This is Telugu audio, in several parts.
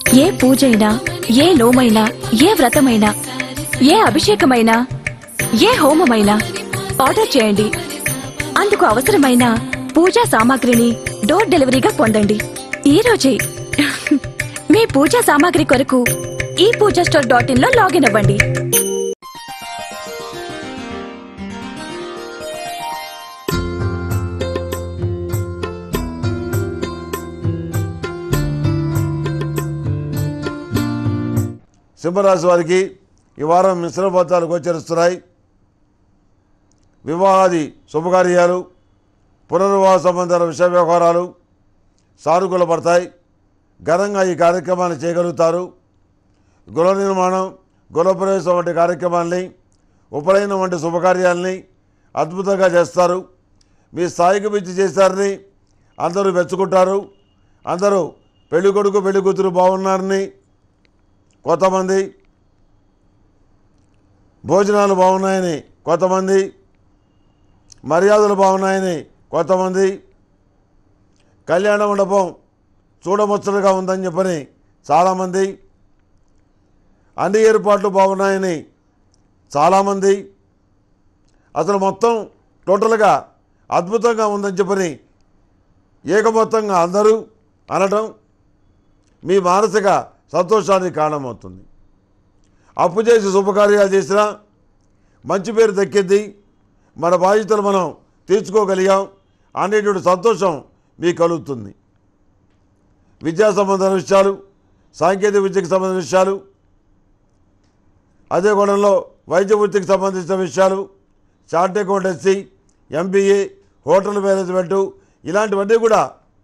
ఏ పూజైనా, ఏ నోమైనా, ఏ వ్రతమైనా, ఏ అభిషేకమైనా, ఏ హోమమైనా ఆర్డర్ చేయండి. అందుకు అవసరమైన పూజా సామాగ్రిని డోర్ డెలివరీగా పొందండి. ఈ రోజే మీ పూజా సామాగ్రి కొరకు ePoojaStore.in లో లాగిన్ అవ్వండి. సింహరాశి వారికి ఈ వారం మిశ్రమ ఫలితాలు గోచరిస్తున్నాయి. వివాహాది శుభకార్యాలు, పునర్వివాహ సంబంధాల విషయ వ్యవహారాలు సానుకూల పడతాయి. ఘనంగా ఈ కార్యక్రమాన్ని చేయగలుగుతారు. గృహ నిర్మాణం, గృహప్రవేశం వంటి కార్యక్రమాల్ని, ఉపనయనం వంటి శుభకార్యాలని అద్భుతంగా చేస్తారు. మీ స్థాయికి మించి చేశారని అందరూ మెచ్చుకుంటారు. అందరూ పెళ్లి కొడుకు పెళ్లి కూతురు బాగున్నారని కొంతమంది, భోజనాలు బాగున్నాయని కొంతమంది, మర్యాదలు బాగున్నాయని కొంతమంది, కళ్యాణ మండపం చూడముచ్చటగా ఉందని చెప్పని చాలామంది, అన్ని ఏర్పాట్లు బాగున్నాయని చాలామంది, అసలు మొత్తం టోటల్గా అద్భుతంగా ఉందని చెప్పని ఏకమొత్తంగా అందరూ అనడం మీ మానసిక సంతోషానికి కారణమవుతుంది. అప్పు చేసి శుభకార్యాలు చేసినా మంచి పేరు దక్కింది, మన బాధ్యతలు మనం తీర్చుకోగలిగాం అనేటువంటి సంతోషం మీకు కలుగుతుంది. విద్యా సంబంధమైన విషయాలు, సాంకేతిక విద్యకు సంబంధించిన విషయాలు, అదే కోణంలో వైద్య వృత్తికి సంబంధించిన విషయాలు, chart accountancy, MBA, hotel management ఇలాంటివన్నీ కూడా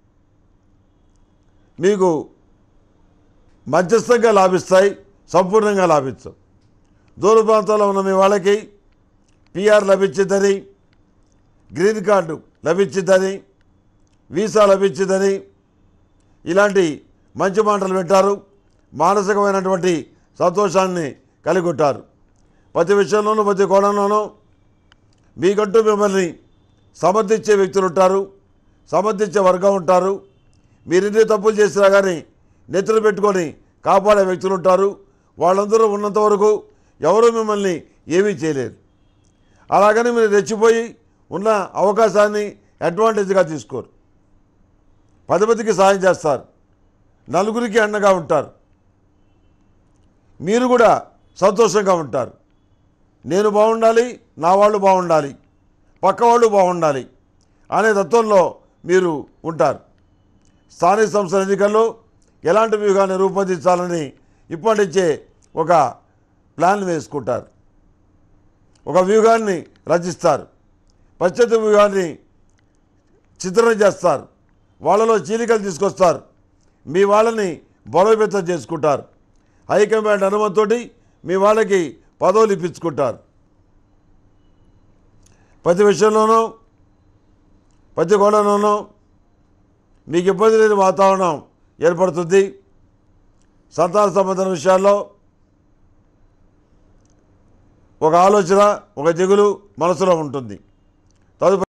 మీకు మధ్యస్థంగా లాభిస్తాయి, సంపూర్ణంగా లాభించవు. దూర ప్రాంతాల్లో ఉన్న మీ వాళ్ళకి PR లభించిందని, గ్రీన్ కార్డు లభించిందని, వీసా లభించిందని ఇలాంటి మంచి మాటలు వింటారు. మానసికమైనటువంటి సంతోషాన్ని కలిగి ఉంటారు. ప్రతి విషయంలోనూ, ప్రతి కోణంలోనూ మీకంటూ మిమ్మల్ని సమర్థించే వ్యక్తులు ఉంటారు, సమర్థించే వర్గం ఉంటారు. మీరు ఎన్ని తప్పులు చేసినా కానీ నెత్తులు పెట్టుకొని కాపాడే వ్యక్తులు ఉంటారు. వాళ్ళందరూ ఉన్నంత వరకు ఎవరూ మిమ్మల్ని ఏమీ చేయలేరు. అలాగని మీరు రెచ్చిపోయి ఉన్న అవకాశాన్ని అడ్వాంటేజ్గా తీసుకోరు. 10 మందికి సాయం చేస్తారు, నలుగురికి అండగా ఉంటారు. మీరు కూడా సంతోషంగా ఉంటారు. నేను బాగుండాలి, నా వాళ్ళు బాగుండాలి, పక్క వాళ్ళు బాగుండాలి అనే తత్వంలో మీరు ఉంటారు. స్థానిక సంస్థల ఎన్నికల్లో ఎలాంటి వ్యూహాన్ని రూపొందించాలని ఇప్పటి నుంచే ఒక ప్లాన్ వేసుకుంటారు, ఒక వ్యూహాన్ని రచిస్తారు, ప్రత్యర్థి వ్యూహాన్ని చిత్రణ చేస్తారు, వాళ్ళలో చీలికలు తీసుకొస్తారు, మీ వాళ్ళని బలోపేతం చేసుకుంటారు. హైకమాండ్ అనుమతితోటి మీ వాళ్ళకి పదవులు ఇప్పించుకుంటారు. ప్రతి విషయంలోనూ, ప్రతి కోణంలోనూ మీకు ఇబ్బంది లేని వాతావరణం ఏర్పడుతుంది. సంతాన సంబంధం విషయాల్లో ఒక ఆలోచన, ఒక దిగులు మనసులో ఉంటుంది. తదుపరి